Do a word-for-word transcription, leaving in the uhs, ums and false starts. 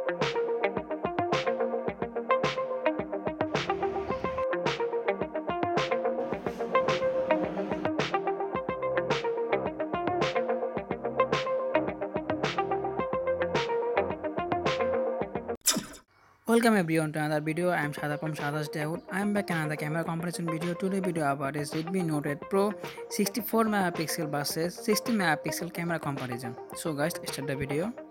Welcome everyone to another video. I am Shada from SHADAT'S DAYOUT. I am back another camera comparison video. Today video about is Redmi Note eight Pro sixty-four megapixel versus sixty megapixel camera comparison. So guys, start the video.